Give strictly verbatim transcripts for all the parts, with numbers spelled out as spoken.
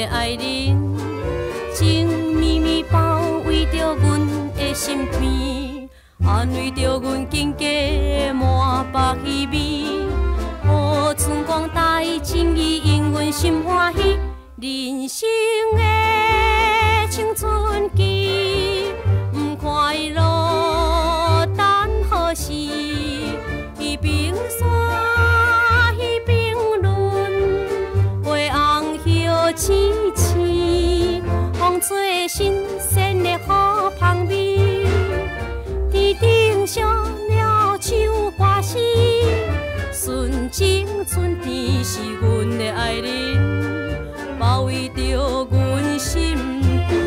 的爱人，情绵绵包围着阮的心片，安慰着阮经过满腹虚味。予春光带情意，因阮心欢喜，人生的青春期，不快乐等何时？彼冰山，彼冰轮，月红叶青青，风吹新鲜的好香味。天顶小鸟唱歌诗，纯情春天是阮的爱人，包围着阮心边。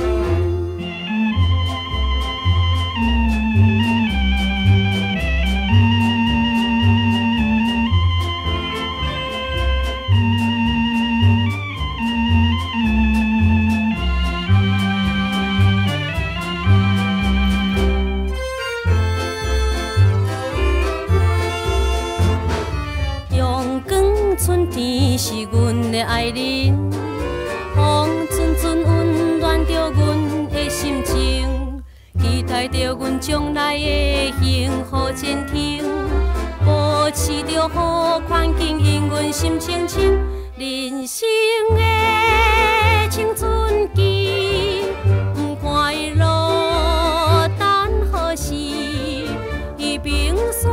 春天是阮的爱人，风阵阵温暖着阮的心情，期待着阮将来的幸福前程，保持着好环境，因阮心清清，人生的青春期，不快乐等何时？伊冰山。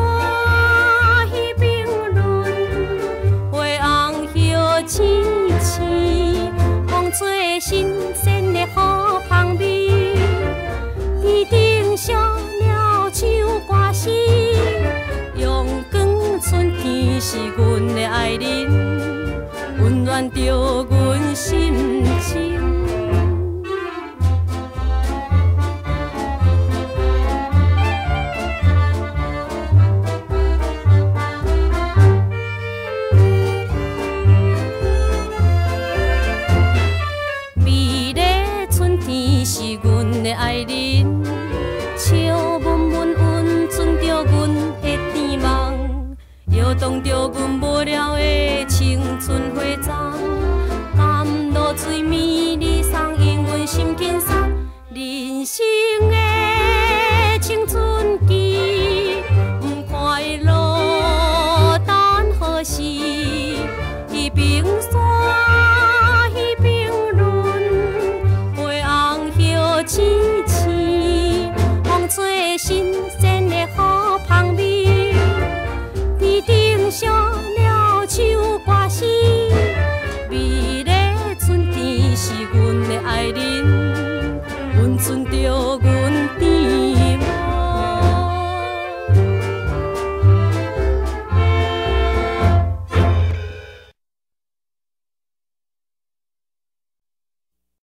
青青，风吹新鲜的好香味。天顶小鸟唱歌诗，阳光春天是阮的爱人，温暖着阮心情。是阮的爱人，笑温温温存着阮的甜梦，摇动着阮无聊的青春花丛。甘露水美丽送，因阮心轻松，人生。